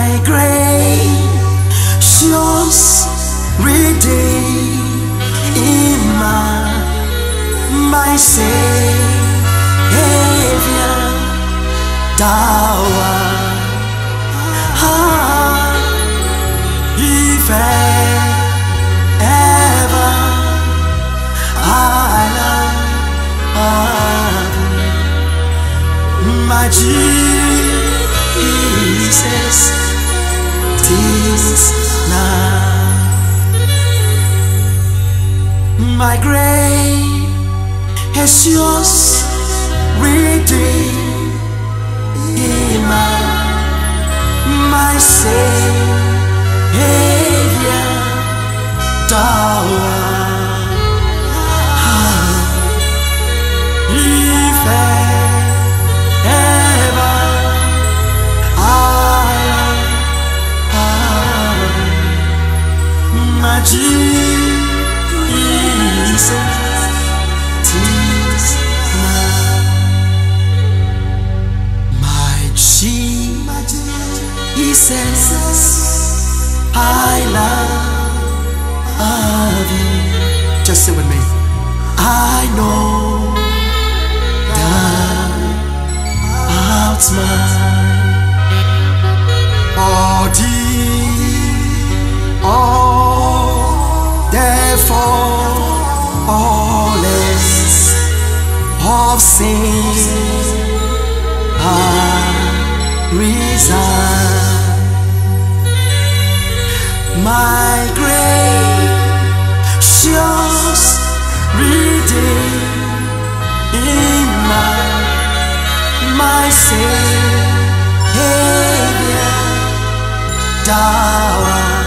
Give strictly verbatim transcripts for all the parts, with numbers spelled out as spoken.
my gracious Redeemer, my Savior, thou art, if ever I love my Jesus, 'tis now. My gracious Redeemer, my Savior, thou art, if ever I love my Jesus, 'tis now. My Jesus, I love you. Just say with me. I know thou art mine. Oh, dear, oh, therefore, all less of sin I resign. My gracious Redeemer, my Savior, thou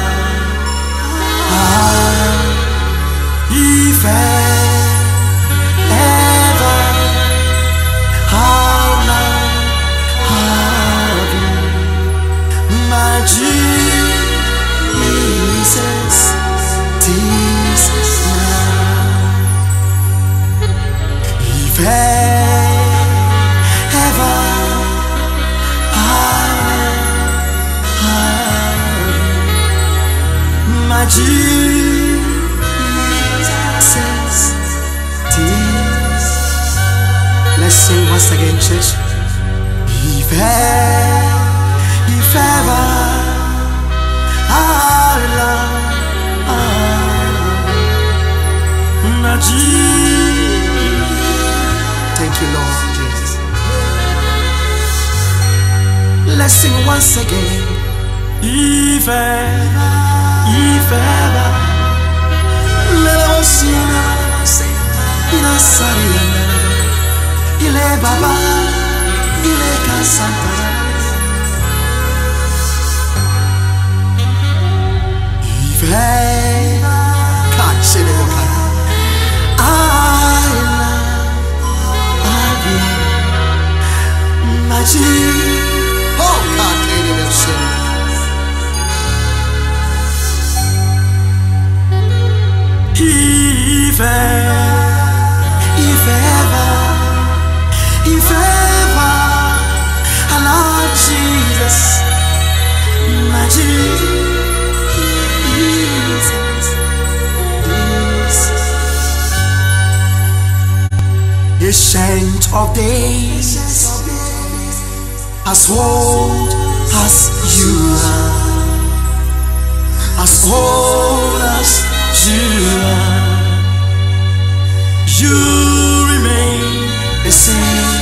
art, if ever how long have you, my Jesus, 'tis now. If ever I have my Jesus, 'tis. Let's sing once again, church. If ever, if ever I love my Jesus. Thank you, Lord Jesus. Let's sing once again. If ever, if ever, let us sing. Il a sali, il est Baba, il est Kasanta. If ever, catch it, I love you, my Jesus. Oh, God, if ever, if ever, if ever I love Jesus, my Jesus, Ancient of days, as old as you are, as old as you are, you remain the same.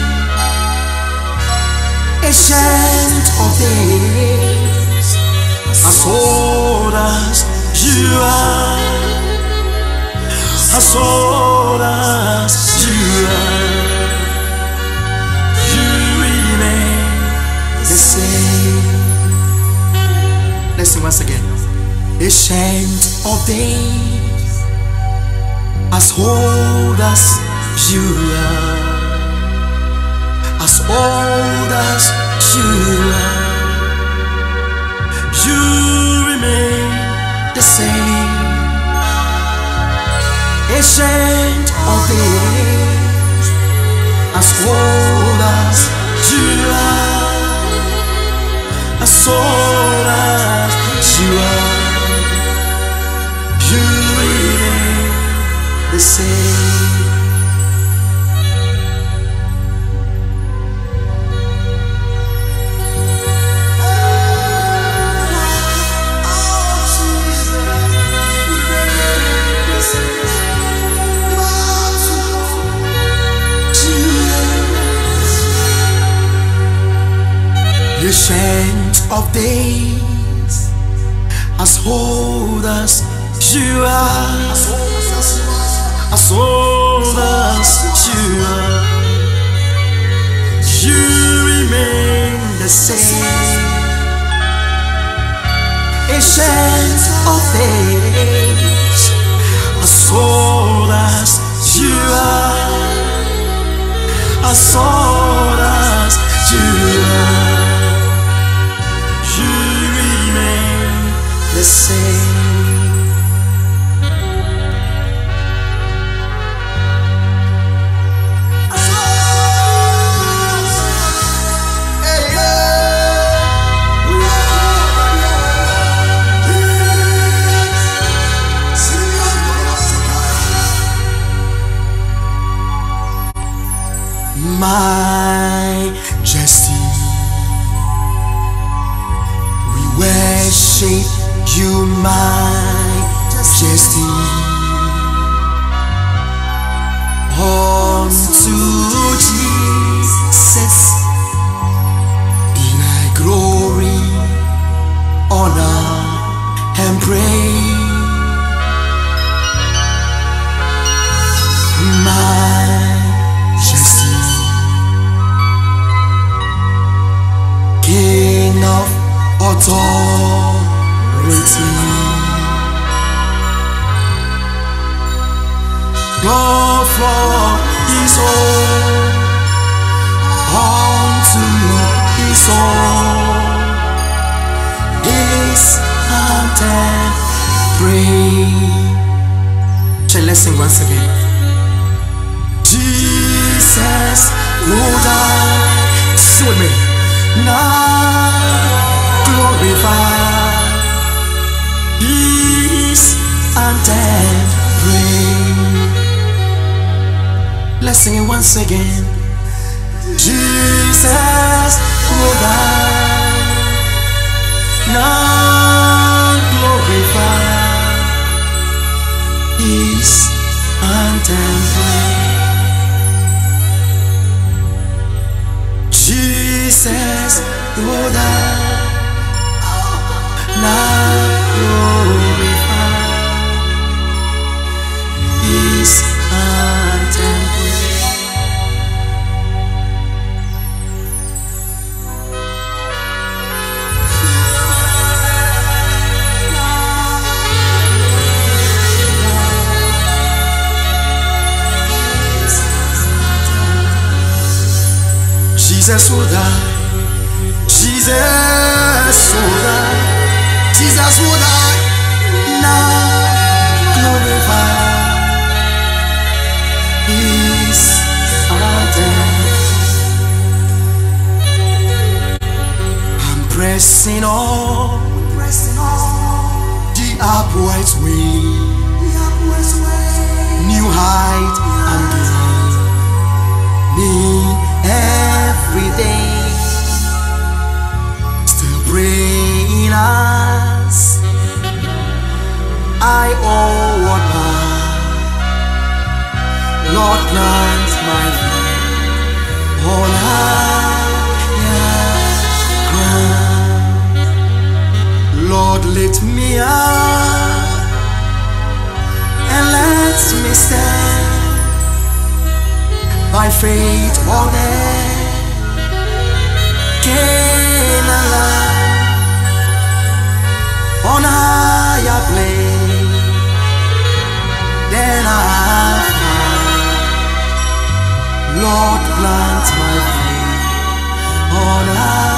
Ancient of days, as old as you are, as old as you are, you remain the same. Listen once again. Ancient of days, as old as you are, as old as you are, you remain the same. Ancient of days, as old as you are, as soul as you are, you remain the same. Ancient of days, as old as you are, as old as you are, you remain the same. Ancient of days, as old as you are, as old as you are, the same. Majesty, we worship you, majesty, unto Jesus be thy glory, honor, and praise. Majesty, King of authority, God for his own, unto his own, his anthem praise. Shall let's sing once again. Jesus will die, sing with me. Now glorify his anthem praise. Let's sing it once again. Jesus will die, now glorify his anthem praise. Jesus will die, now glorify his anthem praise. Jesus will die, Jesus will die, Jesus will die, now glorify his anthem. I'm pressing on, pressing on the upwards way, the upwards way, new height and gain every day. Still praying as I owe what my Lord plant my feet on higher ground. Lord, lift me up and let me stand by faith all day. Gain a life on higher plane than I found. Lord, plant my feet on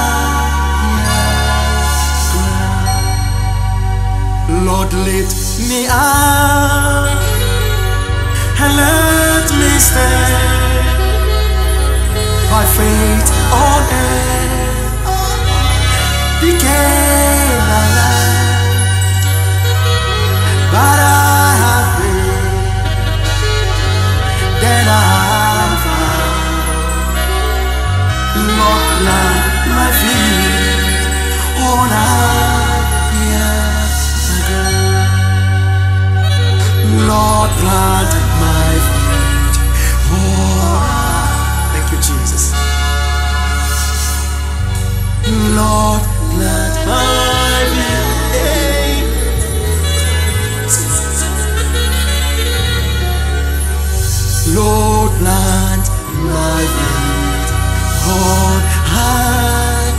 higher ground. Lord, lift me up and let me stand by faith on earth. became a land, but I have faith, then I have found. Lord, plant my feet on higher ground. Lord, plant my feet on. Thank you, Jesus. Lord, plant my feet. Lord, plant my feet on higher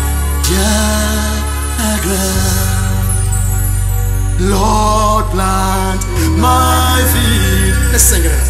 ground. Lord, plant my feet. Let's sing it.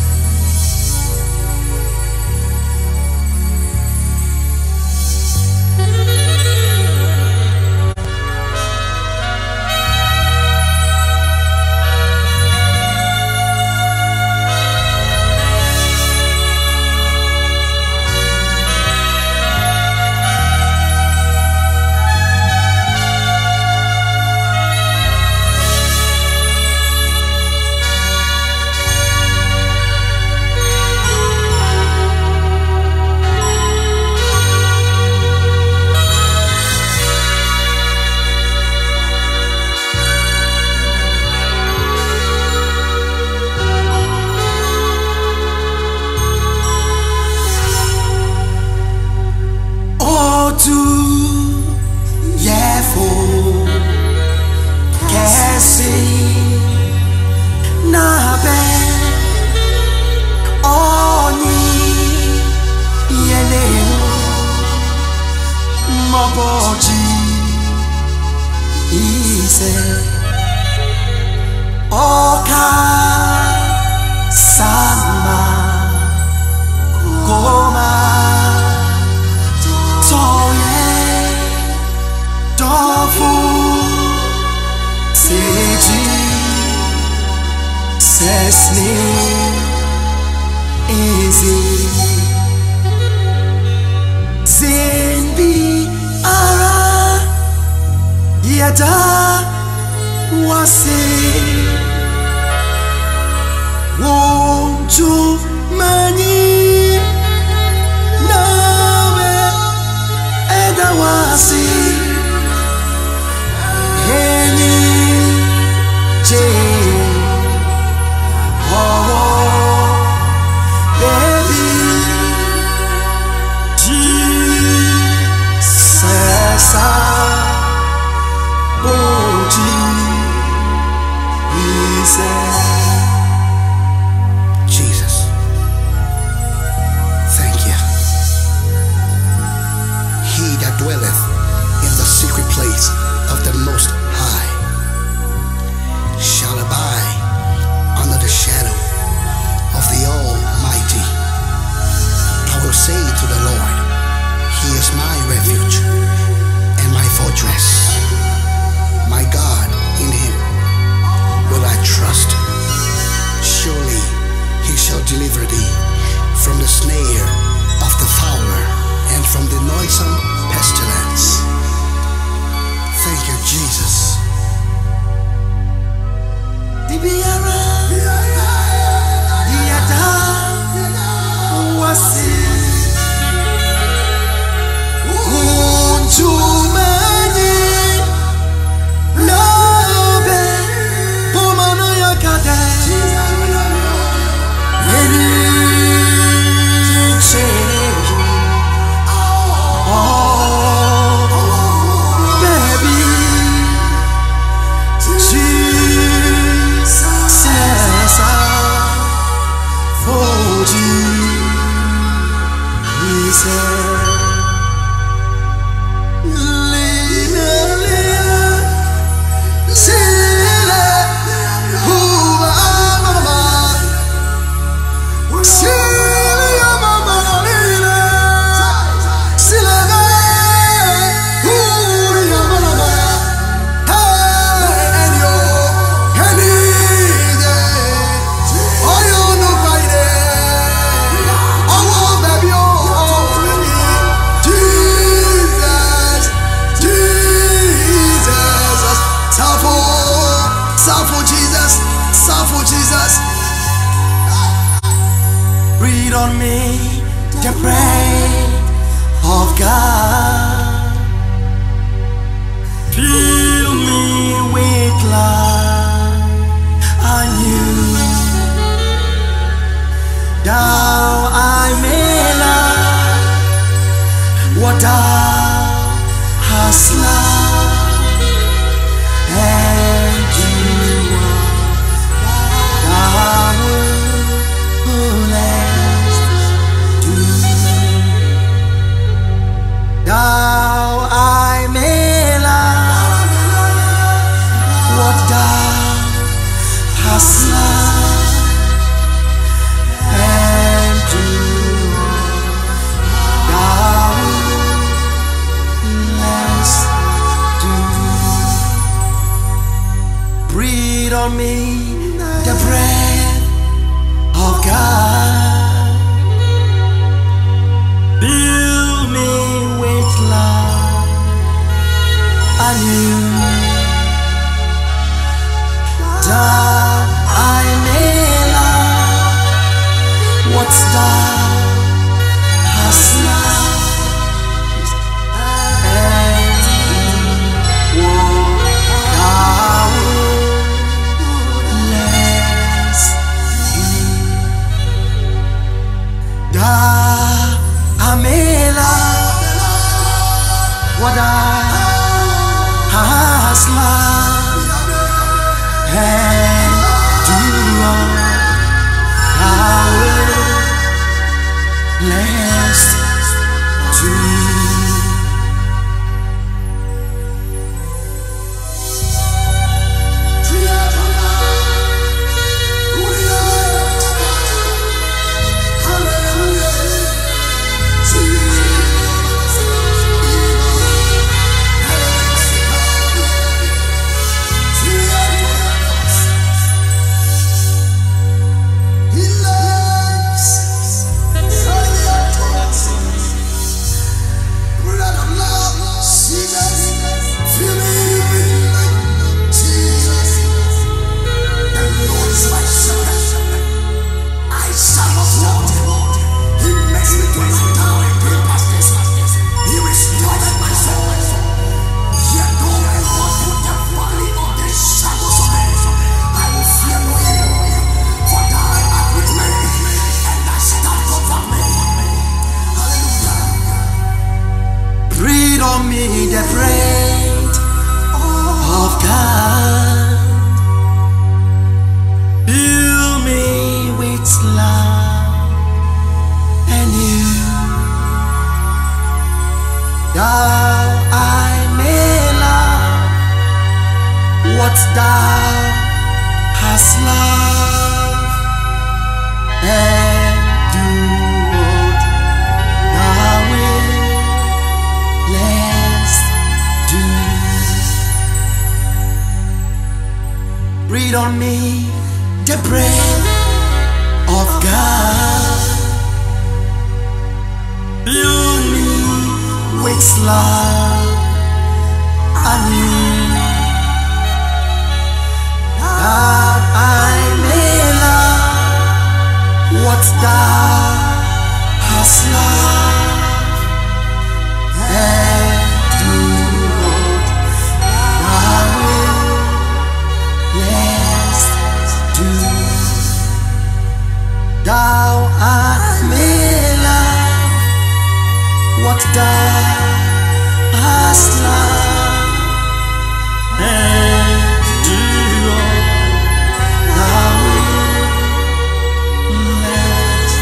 Oka sama goma toye dofu seji sesni easy zinbi ara yada wasi won't you mani nawe eda wasi eni je oh baby Jesus oh Jesus. Jesus, thank you. He that dwelleth in the secret place of the Most High shall abide under the shadow of the Almighty. I will say to the Lord, He is my refuge and my fortress, my God, in Him will I trust. Surely He shall deliver thee from the snare of the fowler and from the noisome pestilence. Thank you, Jesus. Jesus. Breathe on me the breath of God. Fill me with life anew. Thou I may love what thou hast loved, and you are thou willest do. Thou I may love what thou hast loved, and do thou willest do. Breathe on me the breath of God. Fill me with love anew. Thou I may love what thou hast loved, and what thou willest do. Thou I may love what thou hast loved, and do all thou willest do. Breathe on me the breath of God. Fill me with love anew. Thou I may love what thou hast loved, and do what thou willest do. Breathe on me the breath of God. Fill me with love anew. That I may love what thou hast loved, and do what thou willest do. Thou I may love what thou hast loved, and do all thou willest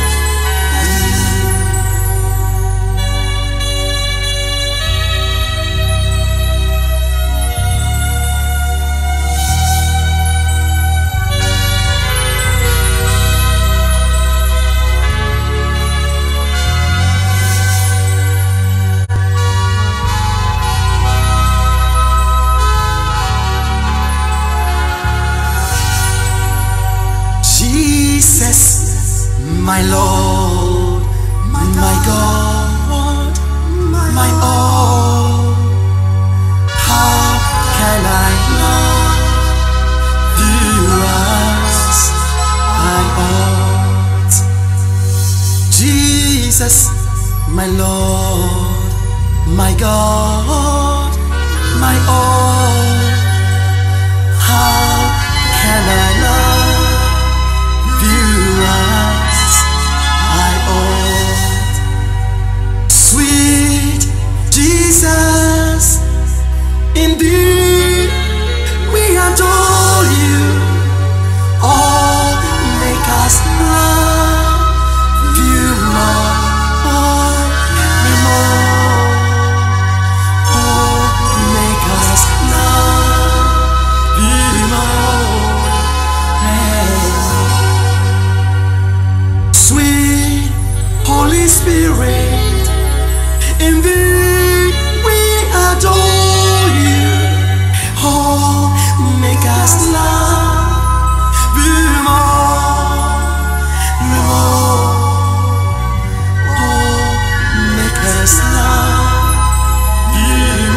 my Lord, my God, my all. How can I love you as I ought? Jesus, my Lord, my God, my all. How can I love you as I ought? Sweet Jesus, in thee we adore you. Oh, make us love you more, more. Oh, make us love you more. Sweet Holy Spirit, in thee we adore you. Oh, make us love you more, more. Oh, make us love you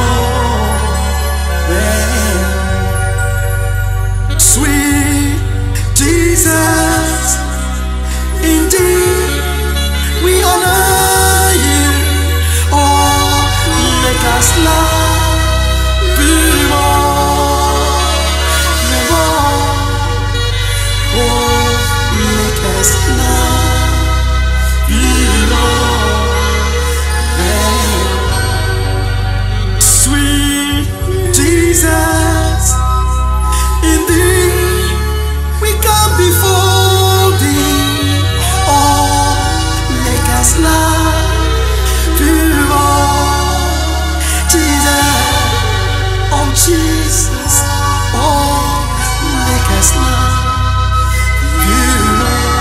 more. Sweet Jesus, indeed we honor you. Oh, make us love you more, more. Oh, make us love you more. Sweet Jesus, in thee we come before thee. Oh, make us love you more. Jesus, oh Jesus, oh, make us love you more.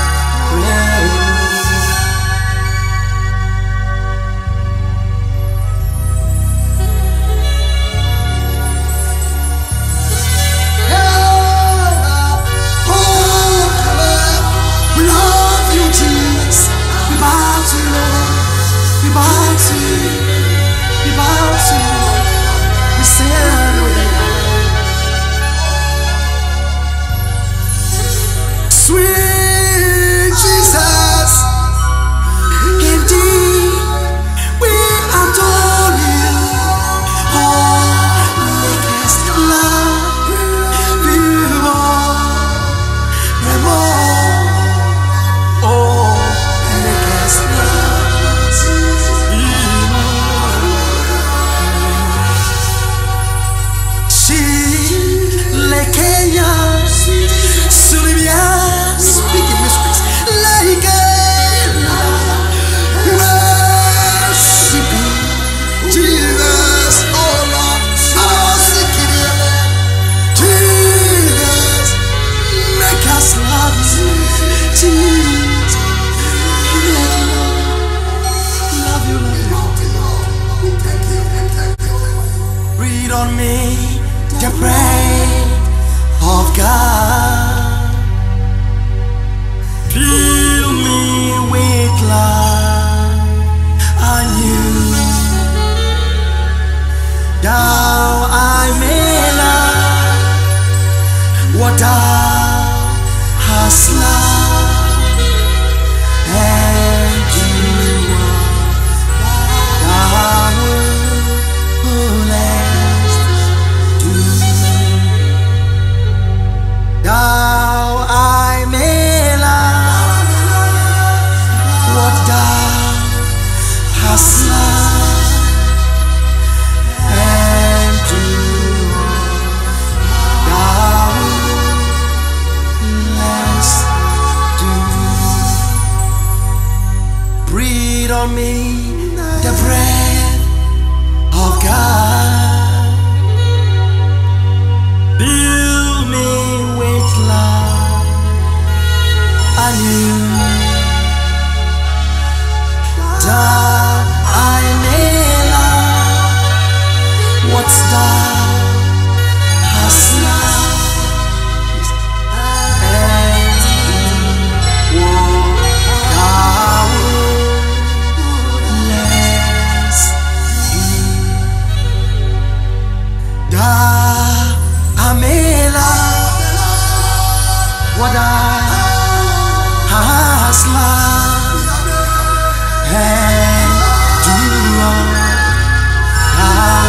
We love you, Jesus. We bow to you, Lord. We bow to you. We bow to you. We say hallelujah. Sweet Jesus, indeed we adore you. Oh, make us love you more, more. Oh, make us love you more. Chile Kenya, Sulibia, speaking mysteries. Lekela, worshiping Jesus, oh Lord, I seek it. Jesus, make us love you, Jesus. Love you, love you. Breathe on me the breath of God. Fill me with love anew. Thou I may love what thou hast loved, and you are thou wouldest do. Thou I may love what thou hast loved, and do thou wouldest do. Breathe on me the breath of God. Fill me with love anew. That I may love what thou hast loved, and what thou wouldest do. That I may love what thou hast loved, and do all thou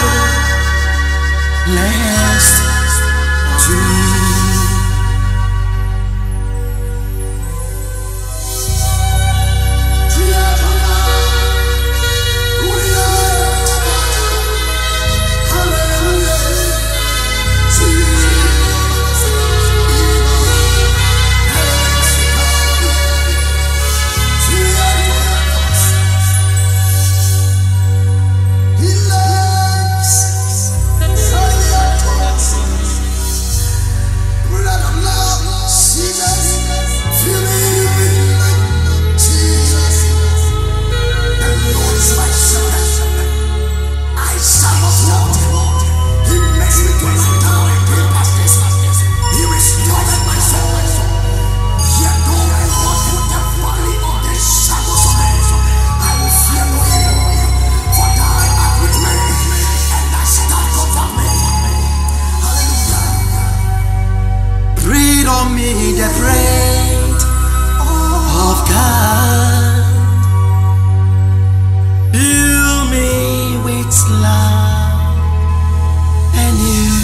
willest to me. On me the bread of God, fill me with love and you,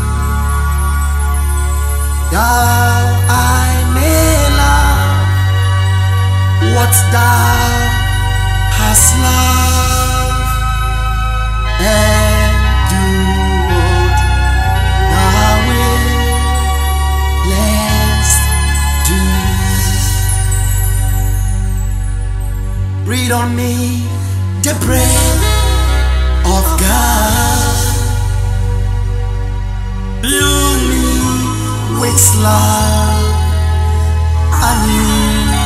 thou I may love what thou hast loved, and do what thou willest do. Breathe on me the breath of God, fill me with love and you,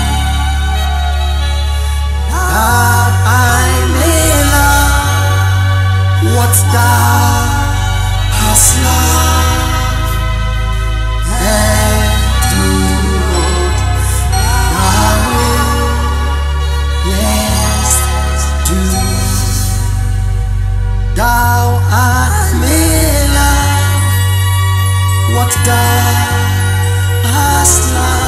that I may love what thou hast loved, and do what thou willest do. Thou I may love what thou hast loved.